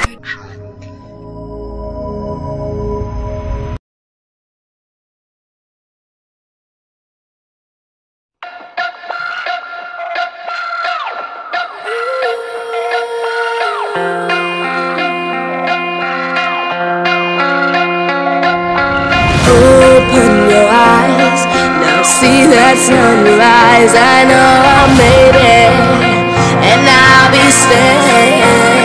Open your eyes, now see that sunrise. I know I made it, and I'll be staying.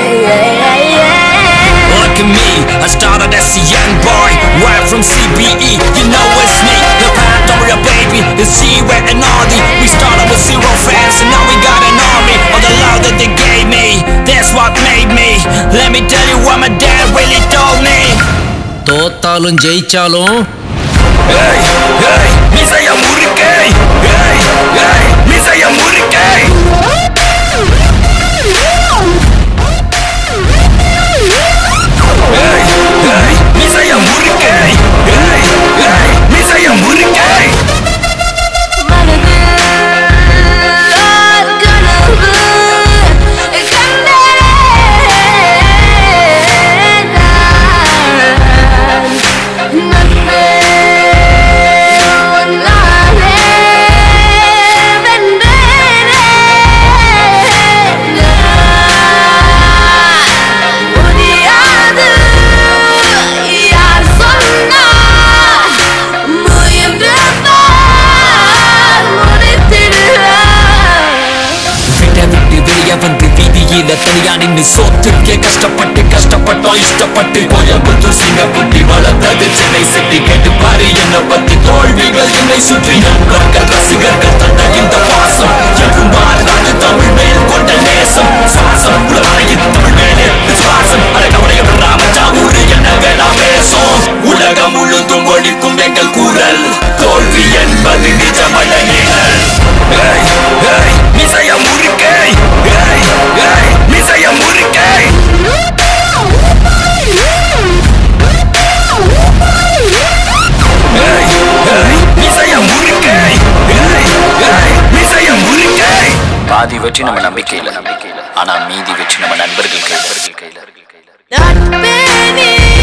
Look at me, I started as a young boy, right from CBE, you know it's me. The path over your baby is G-Wet and Audi. We started with 0 fans and now we got an army. All the love that they gave me, that's what made me. Let me tell you what my dad really told me. தோத்தாலும் ஜெயிச்சாலும் hey hey மிசைய முறுக்கே hey hey மிசைய முறுக்கே hey hey மிசைய முறுக்கே hey hey மிசைய முறுக்கே தனியா நின்று சோத்துக்கே கஷ்டப்பட்டோம் இஷ்டப்பட்டு கோயம்புத்தூர் சிங்கப்பட்டி வளர்ந்தது சென்னை செட்டி கேட்டு பாரு என்ன பத்தி தோல்விகள் என்னை சுற்றி நண்பர்கள் ரசிகர்கள் தந்த இந்த பாசம் என்று மாறாது தமிழ் மேல் கொண்ட நேசம் சுவாசம் உலகின் தமிழ் மேலே விசுவாசம் அழகவுடைய ராமஜாவூர் என்ன வேணா பேசும் உலகம் முழுதும் ஒழிக்கும் எங்கள் கூறல் தோல்வி என்பது நிஜமல்ல நிழல் மிசைய முறுக்கே மிசைய முறுக்கே மிசைய முறுக்கே மிசைய முறுக்கே பாதி வெற்றி நம்ம நம்பிக்கையில ஆனா மீதி வெற்றி நம்ம நண்பர்கள் கையில